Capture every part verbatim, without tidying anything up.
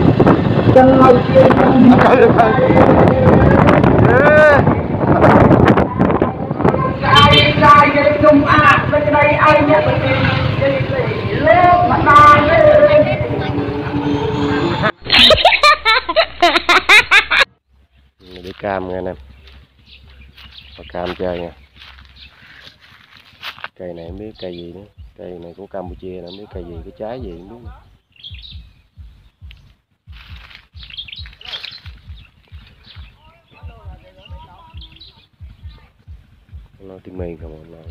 Cây được rồi. Đi cam nghe anh em, có cam chơi nha. Cây này không biết cây gì nữa, cây này của Campuchia là không biết cây gì, cái trái gì không biết. Nó tiếng Miên không mà.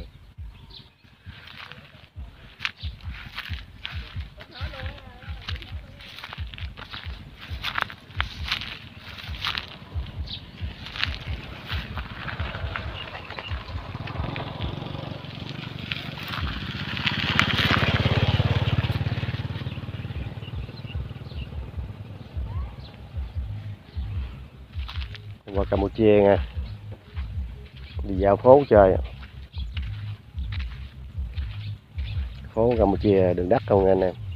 Qua Campuchia nha, đi dạo phố chơi, phố Campuchia đường đất không anh em.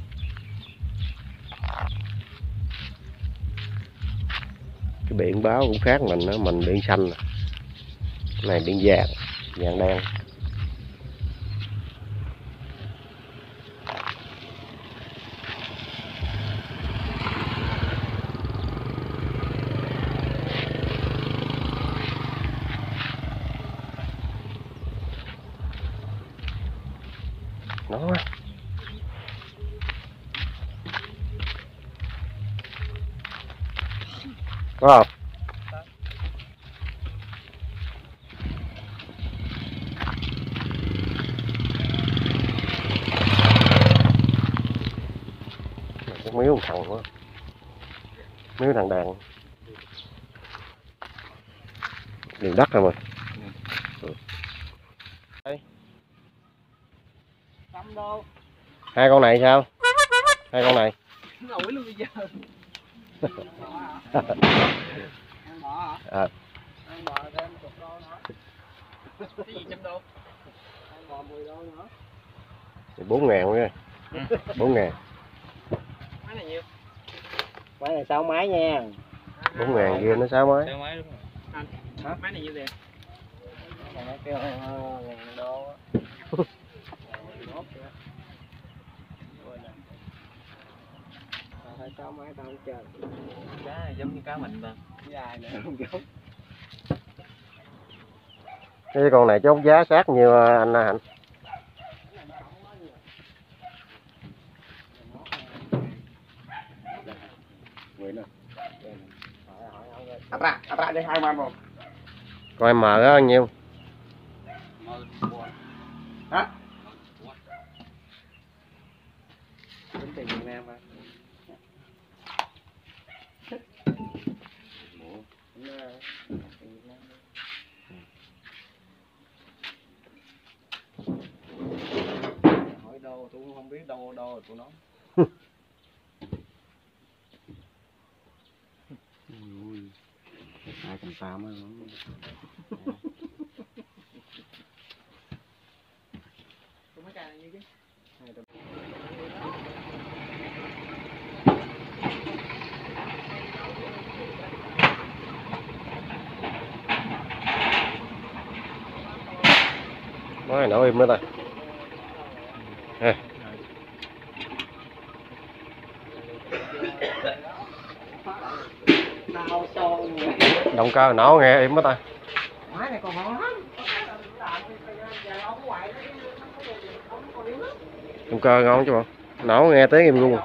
Cái biển báo cũng khác mình đó, mình biển xanh, cái này biển vàng, vàng đen. Đó. Có không? Cái miếu thằng quá, miếu thằng đàn đường đất rồi mà. Đây. Hai con này sao? Hai con này. Nổi luôn bây giờ. À. Cái gì trăm đô? Bốn ngàn nha. Bốn ngàn. Máy này nhiêu? Máy này sáu máy nha. Bốn ngàn kia nó sáu máy. Sáu máy đúng rồi. Anh, hả? Máy này nhiêu tiền? Máy kêu ngàn đô. Phải sáu máy tao không chơi. Cá này giống như cá mình mà. Dài nữa không giống. Cái con này chốt giá sát nhiêu anh Hạnh? Áp ra, áp ra đi hai mươi một. Coi M đó bao nhiêu? Hả? Tính tiền Việt Nam à? Hỏi đâu tôi cũng không biết đâu đâu rồi tụi nó. Hai trăm tám á. Mấy cây này nhiêu chứ? Nói nổi im nữa ta. À. Động cơ nổ nghe im đó ta. Máy này còn ngon lắm. Động cơ ngon chứ bộ. Nổ nghe tiếng im luôn.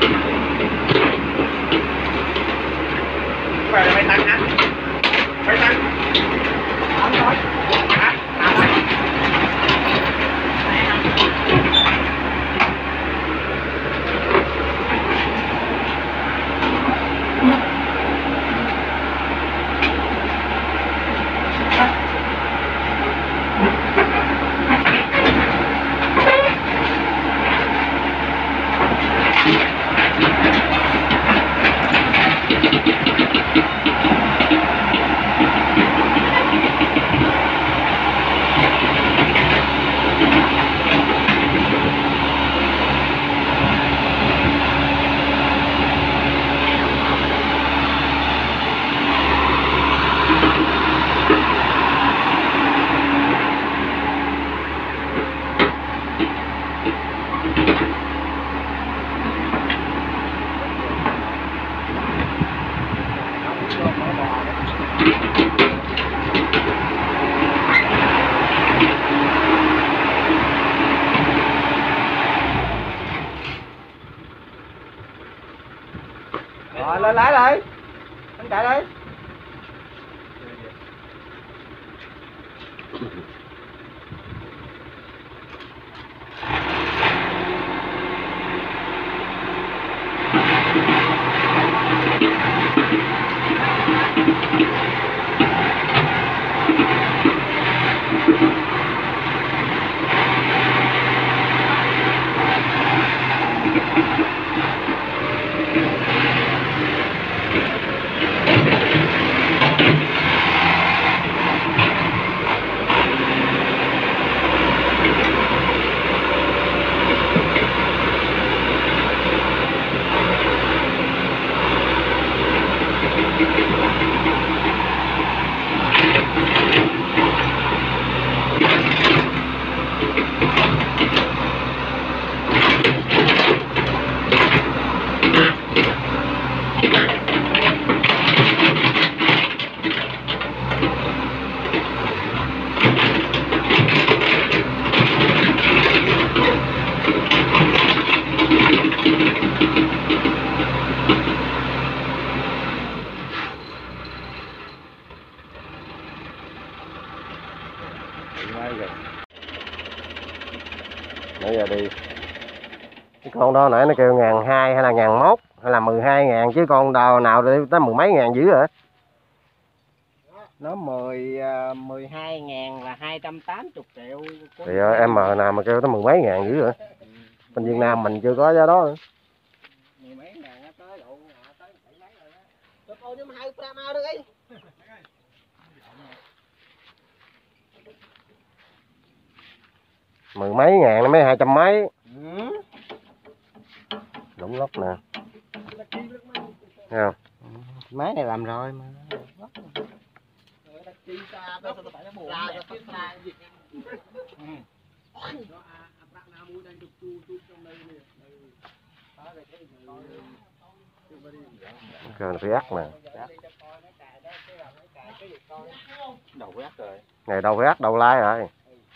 Vậy là mày tăng hả? Mày tăng. Không thôi. Hả? Nào mày. Rồi lên lái đi. Anh chạy đi. Nãy giờ đi cái con đó nãy nó kêu ngàn hai hay là ngàn mốt hay là mười hai ngàn, chứ con đào nào đi tới mười mấy ngàn dữ hả? Nó mười mười hai ngàn là hai trăm tám mươi triệu. Thì em mờ nào mà kêu tới mười mấy ngàn dữ hả? Bên Việt Nam mình chưa có giá đó nữa. Mười mấy ngàn nó tới độ tới bảy mấy rồi đó. Cho cô nhưng mà hai gram ao đi. Mười mấy ngàn nó mới hai trăm mấy. Ừ. Đúng lắm nè. Thấy không? Máy này làm rồi mà. Kêu nó phải ắt nè. Đầu quét rồi. Ngày đâu phải ắt đâu lái rồi.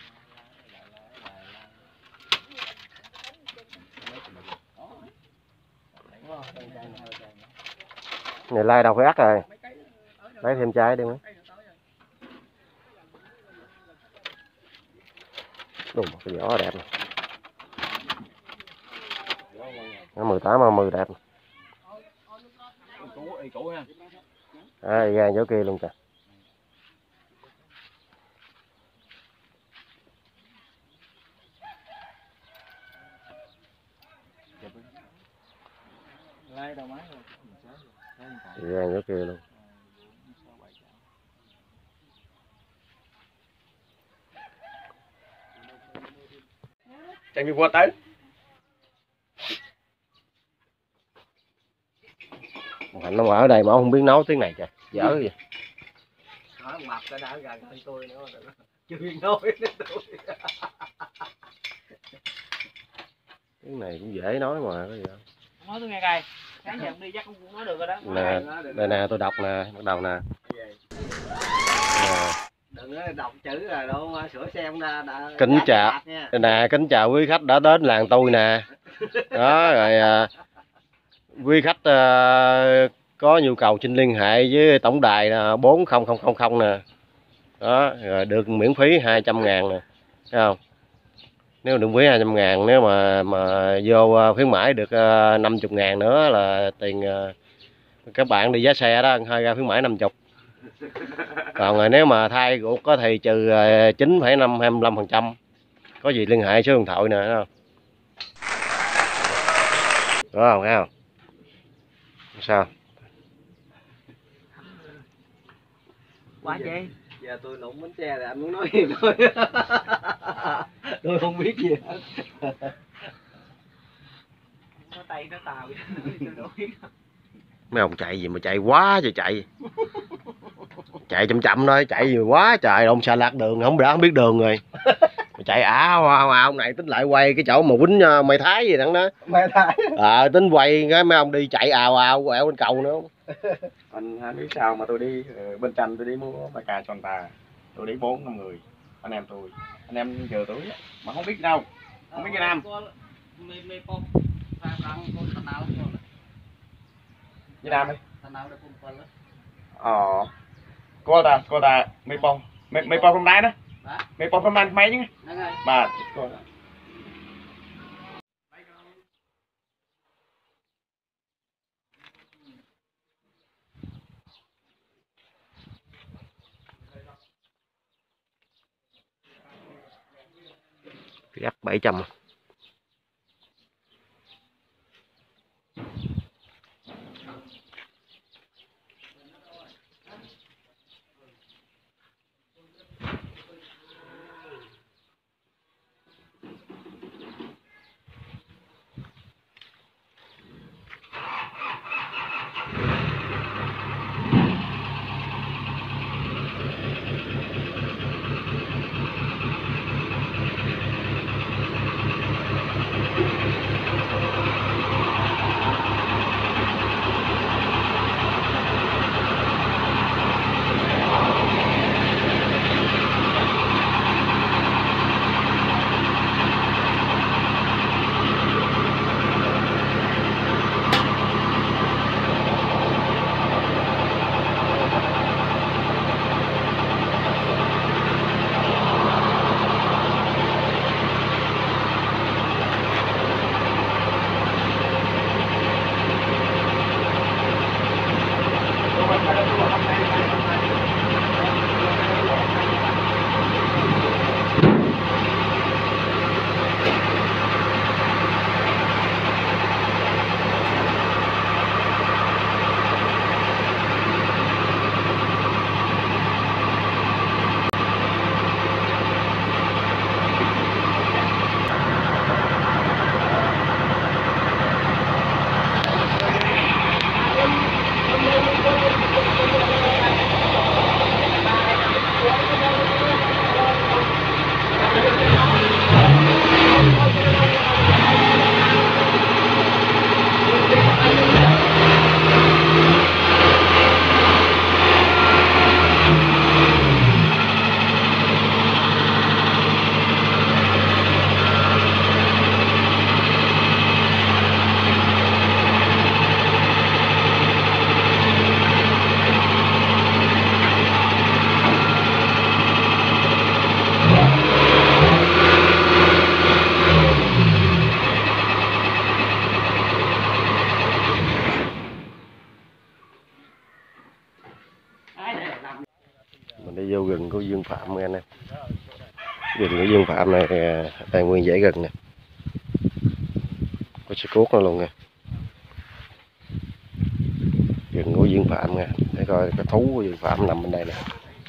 Này lai đâu phải ắt rồi. Lấy thêm trái đi mấy. Đúng cái vỏ đẹp nè. Nó mười tám mà mười đẹp. À, ra chỗ kia luôn kìa. Ra chỗ kia luôn. Chạy đi qua tới. Thành nó ở đây mà ông không biết nấu tiếng này kìa, dở gì. Nói mập cái đã gần hơn tôi nữa rồi đó. Chưa biết nói đến tôi. Tiếng này cũng dễ nói mà có gì đâu. Nói tôi nghe coi. Sáng giờ đi chắc cũng nói được rồi đó. Nè, đây nè tôi đọc nè, bắt đầu nè. À. Đừng có đọc chữ rồi đâu sửa xe không ra đã. Kính chào nè, kính chào quý khách đã đến làng tôi nè. Đó rồi à, quý khách uh, có nhu cầu xin liên hệ với tổng đài bốn không không không không nè, đó rồi được miễn phí hai trăm ngàn nè, thấy không? Nếu được phí hai trăm ngàn, nếu mà mà vô khuyến mãi được năm mươi ngàn nữa là tiền uh, các bạn đi giá xe đó, hơi ra khuyến mãi năm mươi. Còn rồi nếu mà thay ruột có thì trừ chín phẩy năm hai mươi lăm phần trăm. Có gì liên hệ số điện thoại nè, thấy không? Đúng không, thấy không? Sao? Quá chế. Giờ tôi nụng bánh xe là anh muốn nói gì thôi. Tôi không biết gì hết. Có tay nó tàu tôi đâu biết. Mấy ông chạy gì mà chạy quá trời chạy. Chạy chậm chậm thôi, chạy gì quá trời, ông xa lạc đường không đã không biết đường rồi. Chạy ảo ảo ảo này tính lại quay cái chỗ mà quýnh mày Thái gì đặng đó. Mày Thái. À, tính quay cái mấy ông đi chạy ào ào quẹo bên cầu nữa. Anh, anh biết sao mà tôi đi bên tranh tôi đi mua bài cà tròn tà, tôi đi bốn năm người anh em tôi, anh em chờ tôi mà không biết đâu, không biết Việt Nam. Việt Nam đi. Ờ. Cô ta, cô ta mấy bông, mấy mấy bông hôm nay đó. Mấy bông hôm nay mấy chứ? Bà cô. Gắt bảy trăm. Mình đi vô rừng của Dương Phạm nghe nè. Rừng của Dương Phạm này tài nguyên dễ gần nè. Có xe cuốc nó luôn nè. Rừng của Dương Phạm nè, để coi cái thú của Dương Phạm nằm bên đây nè.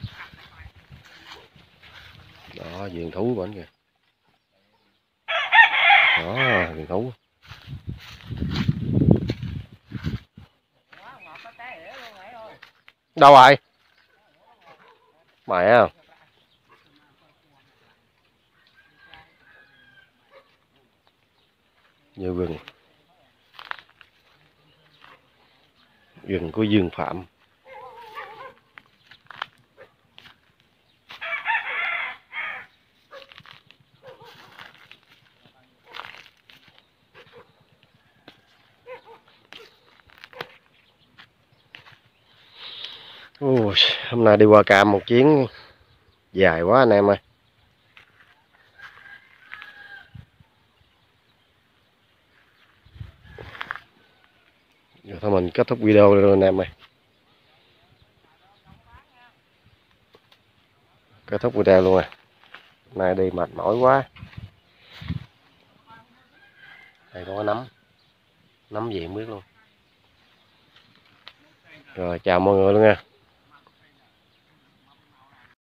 Đó, vườn thú của anh kìa. Đó, vườn thú. Đâu rồi? Mày không? Nhiều rừng. Rừng của Dương Phạm. Ui, hôm nay đi qua Cam một chuyến dài quá anh em ơi. Rồi thôi mình kết thúc video luôn anh em ơi. Kết thúc video luôn à. Hôm nay đi mệt mỏi quá. Đây có nấm. Nấm gì không biết luôn. Rồi chào mọi người luôn nha.